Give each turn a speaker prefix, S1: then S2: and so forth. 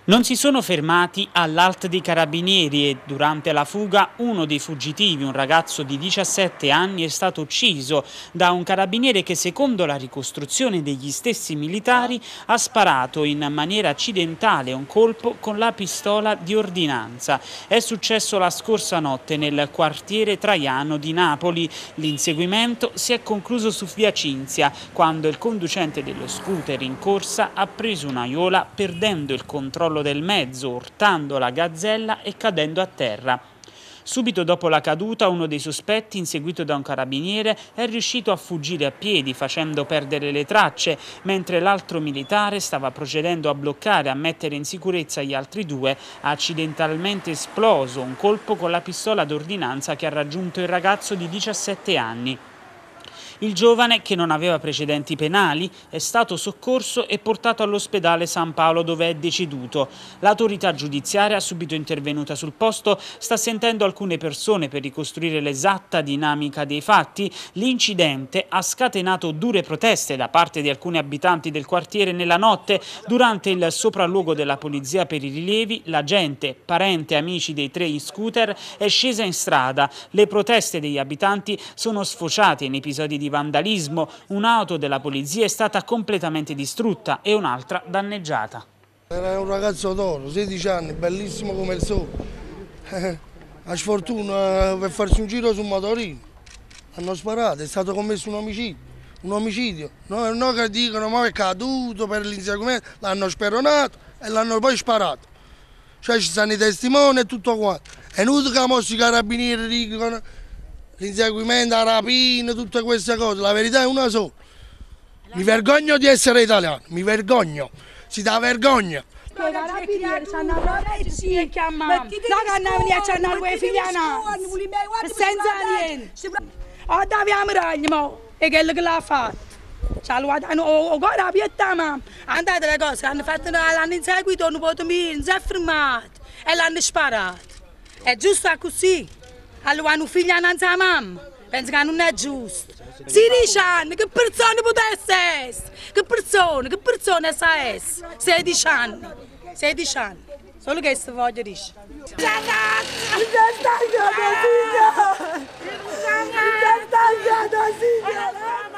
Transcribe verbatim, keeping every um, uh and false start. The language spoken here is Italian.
S1: Non si sono fermati all'A L T dei Carabinieri e durante la fuga uno dei fuggitivi, un ragazzo di diciassette anni, è stato ucciso da un carabiniere che, secondo la ricostruzione degli stessi militari, ha sparato in maniera accidentale un colpo con la pistola di ordinanza. È successo la scorsa notte nel quartiere Traiano di Napoli. L'inseguimento si è concluso su via Cinzia, quando il conducente dello scooter in corsa ha preso una iola perdendo il controllo del mezzo, urtando la gazzella e cadendo a terra. Subito dopo la caduta, uno dei sospetti, inseguito da un carabiniere, è riuscito a fuggire a piedi, facendo perdere le tracce, mentre l'altro militare stava procedendo a bloccare e a mettere in sicurezza gli altri due, ha accidentalmente esploso un colpo con la pistola d'ordinanza che ha raggiunto il ragazzo di diciassette anni. Il giovane, che non aveva precedenti penali, è stato soccorso e portato all'ospedale San Paolo, dove è deceduto. L'autorità giudiziaria, subito intervenuta sul posto, sta sentendo alcune persone per ricostruire l'esatta dinamica dei fatti. L'incidente ha scatenato dure proteste da parte di alcuni abitanti del quartiere nella notte. Durante il sopralluogo della polizia per i rilievi, la gente, parenti e amici dei tre in scooter, è scesa in strada. Le proteste degli abitanti sono sfociate in episodi di vandalismo. Un'auto della polizia è stata completamente distrutta e un'altra danneggiata.
S2: Era un ragazzo d'oro, sedici anni, bellissimo come il sole. Eh, a sfortuna per farsi un giro su un motorino. Hanno sparato, è stato commesso un omicidio. Un omicidio. No, no che dicono ma è caduto per l'inseguimento, l'hanno speronato e l'hanno poi sparato. Cioè ci stanno i testimoni e tutto quanto. È inutile che mossi i carabinieri dicono l'inseguimento, la rapina, tutte queste cose. La verità è una sola. Mi vergogno di essere italiano, mi vergogno. Si dà vergogna.
S3: I carabinieri ci hanno lavorato sì e chiamano. Da che andiamo ci hanno quei figli senza niente. Oh, dobbiamo ragliamo. E quello che l'ha fatto. Ci hanno guardato, oh, guarda, pietta mamma. Andate le cose, hanno fatto, l'hanno inseguito, non potuto dire, non si è fermato. E l'hanno sparato. È giusto così. Allora hanno un figlio innanzi alla mamma, penso che non è giusto. sedici anni, che persona potesse essere? Che persona, che persona sa essere? sedici anni, sedici anni, solo che questo voglio dire. Ragazzi! Mi sta stagliando, signora! Mi sta stagliando, signora!